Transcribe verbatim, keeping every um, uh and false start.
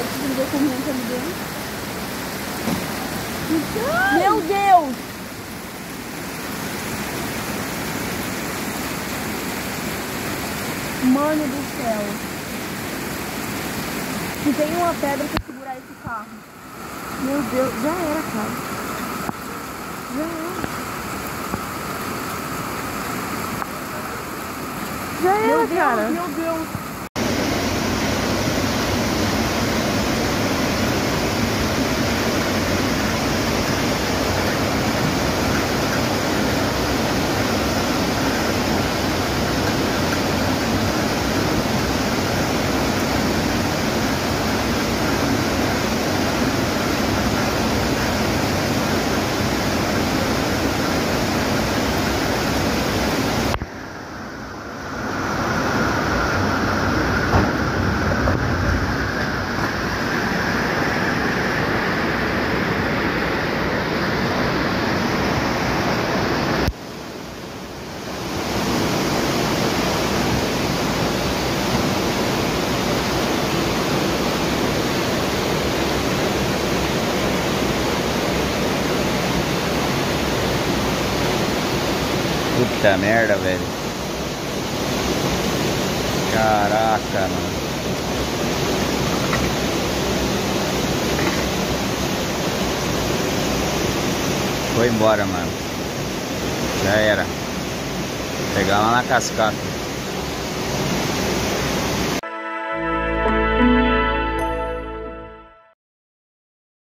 Tá precisando ver corrente ali dentro. Meu Deus! Mano do céu. Se tem uma pedra pra segurar esse carro. Meu Deus, já era, cara. Já era. Já era, meu Deus, cara. Meu Deus. Puta merda, velho. Caraca, mano. Foi embora, mano. Já era. Pegar lá na cascata.